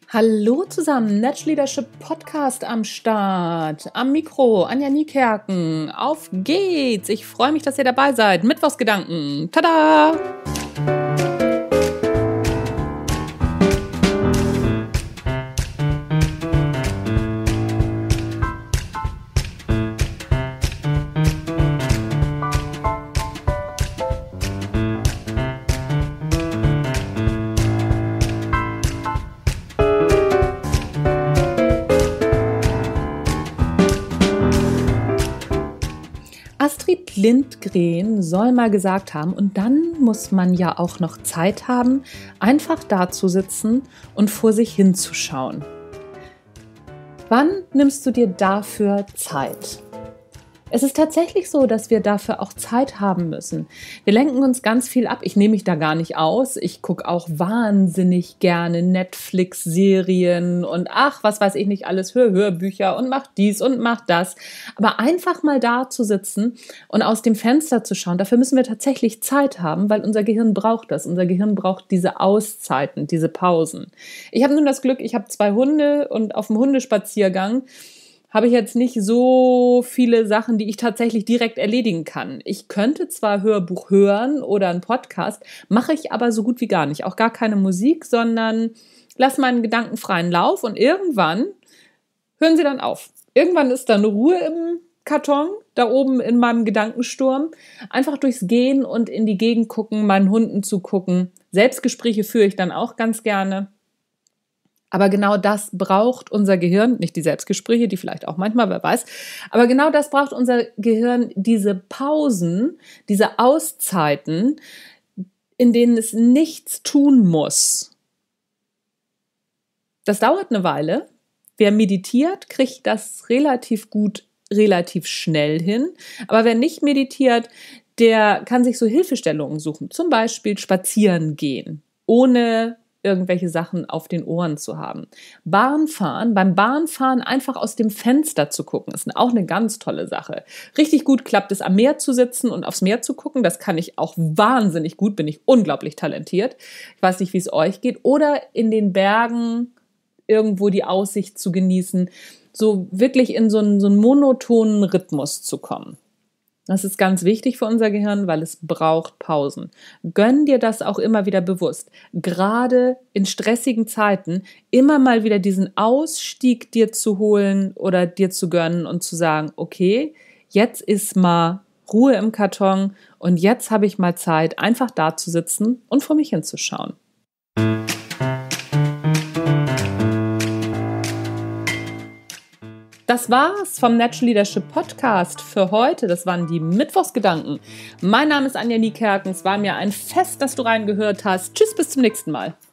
Hallo zusammen, Netsch Leadership Podcast am Start. Am Mikro, Anja Niekerken. Auf geht's! Ich freue mich, dass ihr dabei seid. Mittwochsgedanken. Tada! Astrid Lindgren soll mal gesagt haben, und dann muss man ja auch noch Zeit haben, einfach da zu sitzen und vor sich hinzuschauen. Wann nimmst du dir dafür Zeit? Es ist tatsächlich so, dass wir dafür auch Zeit haben müssen. Wir lenken uns ganz viel ab. Ich nehme mich da gar nicht aus. Ich gucke auch wahnsinnig gerne Netflix-Serien und was weiß ich nicht alles, Hörbücher und mach dies und mach das. Aber einfach mal da zu sitzen und aus dem Fenster zu schauen, dafür müssen wir tatsächlich Zeit haben, weil unser Gehirn braucht das. Unser Gehirn braucht diese Auszeiten, diese Pausen. Ich habe nun das Glück, ich habe 2 Hunde und auf dem Hundespaziergang habe ich jetzt nicht so viele Sachen, die ich tatsächlich direkt erledigen kann. Ich könnte zwar Hörbuch hören oder einen Podcast, mache ich aber so gut wie gar nicht. Auch gar keine Musik, sondern lasse meinen Gedanken freien Lauf und irgendwann hören sie dann auf. Irgendwann ist dann Ruhe im Karton, da oben in meinem Gedankensturm. Einfach durchs Gehen und in die Gegend gucken, meinen Hunden zugucken. Selbstgespräche führe ich dann auch ganz gerne. Aber genau das braucht unser Gehirn, nicht die Selbstgespräche, die vielleicht auch manchmal, wer weiß, aber genau das braucht unser Gehirn, diese Pausen, diese Auszeiten, in denen es nichts tun muss. Das dauert eine Weile. Wer meditiert, kriegt das relativ gut, relativ schnell hin. Aber wer nicht meditiert, der kann sich so Hilfestellungen suchen, zum Beispiel spazieren gehen, ohne irgendwelche Sachen auf den Ohren zu haben. Bahnfahren, beim Bahnfahren einfach aus dem Fenster zu gucken, ist auch eine ganz tolle Sache. Richtig gut klappt es, am Meer zu sitzen und aufs Meer zu gucken. Das kann ich auch wahnsinnig gut, bin ich unglaublich talentiert. Ich weiß nicht, wie es euch geht. Oder in den Bergen irgendwo die Aussicht zu genießen, so wirklich in so einen monotonen Rhythmus zu kommen. Das ist ganz wichtig für unser Gehirn, weil es braucht Pausen. Gönn dir das auch immer wieder bewusst. Gerade in stressigen Zeiten immer mal wieder diesen Ausstieg dir zu holen oder dir zu gönnen und zu sagen, okay, jetzt ist mal Ruhe im Karton und jetzt habe ich mal Zeit, einfach da zu sitzen und vor mich hinzuschauen. Das war's vom Netsch Leadership Podcast für heute. Das waren die Mittwochsgedanken. Mein Name ist Anja Niekerken. Es war mir ein Fest, dass du reingehört hast. Tschüss, bis zum nächsten Mal.